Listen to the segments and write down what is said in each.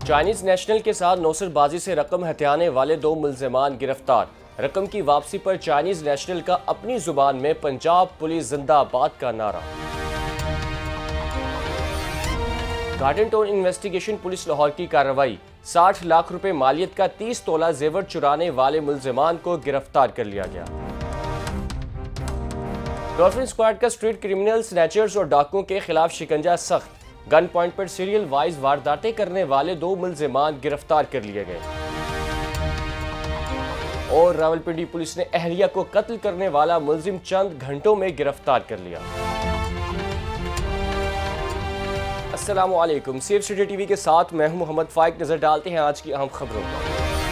Chinese national के साथ नौसरबाजी से रकम हथियाने वाले 2 मुल्जिमान गिरफ्तार। रकम की वापसी पर चाइनीज नेशनल का अपनी जुबान में पंजाब पुलिस जिंदाबाद का नारा। Garden town investigation police Lahore की कार्रवाई। 60 लाख रुपए मालियत का 30 तोला जेवर चुराने वाले मुल्जिमान को गिरफ्तार कर लिया गया। डॉल्फिन स्क्वाड का स्ट्रीट क्रिमिनल, स्नैचर्स और डाकुओं के खिलाफ शिकंजा सख्त। गन पॉइंट पर सीरियल वाइज वारदातें करने वाले 2 मुल्जिमान गिरफ्तार कर लिए गए। और रावलपिंडी पुलिस ने अहलिया को कत्ल करने वाला मुल्जिम चंद घंटों में गिरफ्तार कर लिया। अस्सलाम वालेकुम, सेफ सिटी टीवी के साथ मैं हूं मोहम्मद फाइक। नजर डालते हैं आज की अहम खबरों पर।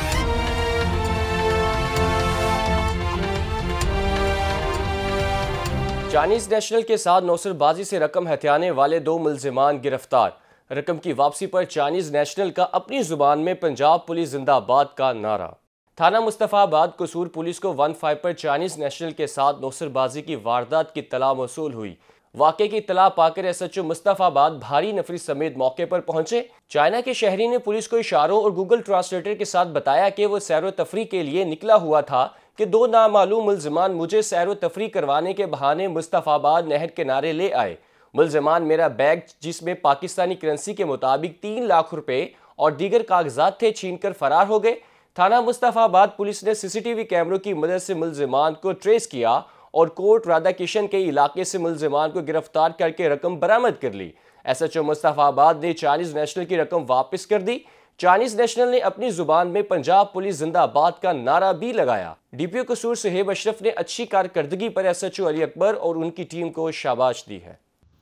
चाइनीज नेशनल के साथ नौसरबाजी से रकम हथियाने वाले 2 मुल्जिमान गिरफ्तार। रकम की वापसी पर चाइनीज नेशनल का अपनी जुबान में पंजाब पुलिस जिंदाबाद का नारा। थाना मुस्तफाबाद कसूर पुलिस को 15 पर चाइनीज नेशनल के साथ नौसरबाजी की वारदात की इत्तला मौसूल हुई। वाक़े की इत्तला पाकर SHO मुस्तफाबाद भारी नफरी समेत मौके पर पहुंचे। चाइना के शहरी ने पुलिस को इशारों और गूगल ट्रांसलेटर के साथ बताया कि वो सैर व तफरी के लिए निकला हुआ था कि 2 नामालूम मुल्जिमान मुझे सैर व तफरी करवाने के बहाने मुस्तफाबाद नहर किनारे ले आए। मुल्जिमान मेरा बैग, जिसमें पाकिस्तानी करेंसी के मुताबिक 3 लाख रुपए और दीगर कागजात थे, छीन कर फरार हो गए। थाना मुस्तफाबाद पुलिस ने CCTV कैमरों की मदद से मुल्जिमान को ट्रेस किया और कोट राधा किशन के इलाके से मुल्जिमान को गिरफ्तार करके रकम बरामद कर ली। SHO मुस्तफाबाद ने चाइनीज नेशनल की रकम वापस कर दी। चाइनीज नेशनल ने अपनी जुबान में पंजाब पुलिस जिंदाबाद का नारा भी लगाया। DPO कसूर सुहेब अशरफ ने अच्छी कारकर्दगी पर SHO अली अकबर और उनकी टीम को शाबाश दी है।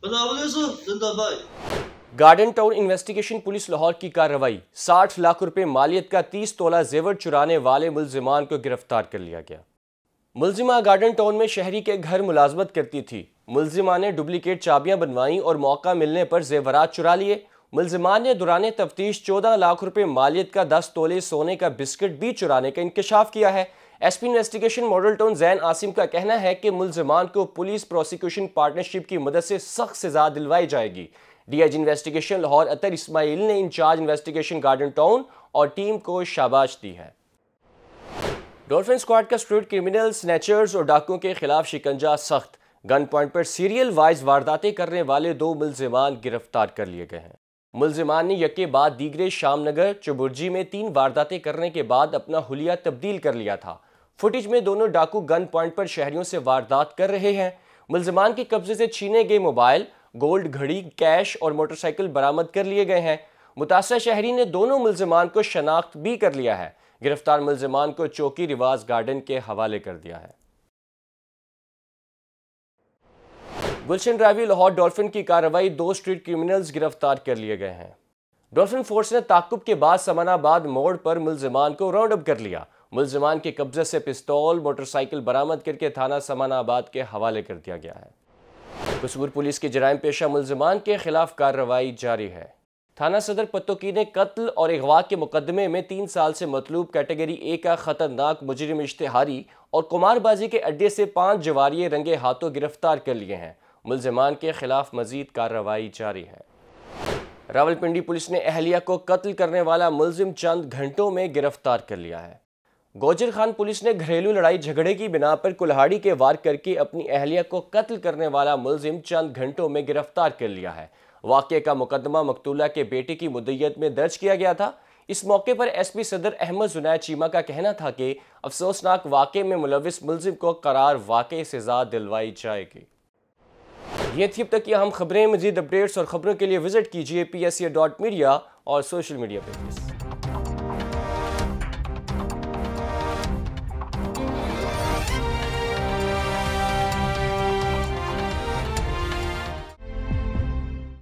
Garden town investigation police Lahore की कार्रवाई। 60 लाख रुपए मालियत का 30 तोला जेवर चुराने वाले मुल्जिमान को गिरफ्तार कर लिया गया। मुल्जिमा गार्डन टाउन में शहरी के घर मुलाजमत करती थी। मुल्जिमा ने डुप्लीकेट चाबियां बनवाई और मौका मिलने पर जेवरात चुरा लिए। मुल्जिमान ने दौरान तफ्तीश 14 लाख रुपए मालियत का 10 तोले सोने का बिस्किट भी चुराने का इंकशाफ किया है। SP investigation model town Zain Asim का कहना है कि मुल्जिमान को पुलिस प्रोसिक्यूशन पार्टनरशिप की मदद से सख्त सजा दिलवाई जाएगी। DIG इन्वेस्टिगेशन लाहौर अतर इस्माइल ने इंचार्ज इन्वेस्टिगेशन गार्डन टाउन और टीम को शाबाश दी है। डॉल्फिन स्क्वाड का स्ट्रीट क्रिमिनल, स्नैचर्स और डाकुओं के खिलाफ शिकंजा सख्त। गन पॉइंट पर सीरियल वाइज वारदातें करने वाले 2 मुल्जिमान गिरफ्तार कर लिए गए हैं। मुल्जिमान ने यके बाद दीगरे शामनगर चुबुर्जी में 3 वारदातें करने के बाद अपना हुलिया तब्दील कर लिया था। फुटेज में दोनों डाकू गन पॉइंट पर शहरियों से वारदात कर रहे हैं। मुल्जिमान के कब्जे से छीने गए मोबाइल, गोल्ड घड़ी, कैश और मोटरसाइकिल बरामद कर लिए गए हैं। मुतासरा शहरी ने दोनों मुल्जिमान को शनाख्त भी कर लिया है। गिरफ्तार मुल्जिमान को चौकी रिवाज गार्डन के हवाले कर दिया है। गुलशन ड्राइवी लाहौर डॉल्फिन की कार्रवाई। 2 स्ट्रीट क्रिमिनल्स गिरफ्तार कर लिए गए हैं। डॉल्फिन फोर्स ने ताकुब के बाद समानाबाद मोड़ पर मुल्जिमान को राउंड अप कर लिया। मुल्जिमान के कब्जे से पिस्तौल, मोटरसाइकिल बरामद करके थाना समानाबाद के हवाले कर दिया गया है। कसूर पुलिस के जराइम पेशा मुल्जिमान के खिलाफ कार्रवाई जारी है। थाना सदर पत्तोकी ने कत्ल और अगवा के मुकदमे में 3 साल से मतलूब कैटेगरी A का खतरनाक मुजरिम इश्तिहारी और कुमारबाजी के अड्डे से 5 जवारिये रंगे हाथों गिरफ्तार कर लिए हैं। मुल्जिमान के खिलाफ मजीद कार्रवाई जारी है। रावलपिंडी पुलिस ने अहलिया को कत्ल करने वाला मुल्जिम चंद घंटों में गिरफ्तार कर लिया है। गोजर खान पुलिस ने घरेलू लड़ाई झगड़े की बिना पर कुल्हाड़ी के वार करके अपनी अहलिया को कत्ल करने वाला मुल्जिम चंद घंटों में गिरफ्तार कर लिया है। वाक़े का मुकदमा मकतूला के बेटे की मुद्दत में दर्ज किया गया था। इस मौके पर SP सदर अहमद जुनैद चीमा का कहना था कि अफसोसनाक वाक़े में मुलविस मुल्जिम को करार वाक़ई सजा दिलवाई जाएगी। ये थी अब तक की अहम खबरें। मज़ीद अपडेट्स और खबरों के लिए विजिट कीजिए PSA.media और सोशल मीडिया पेजेस।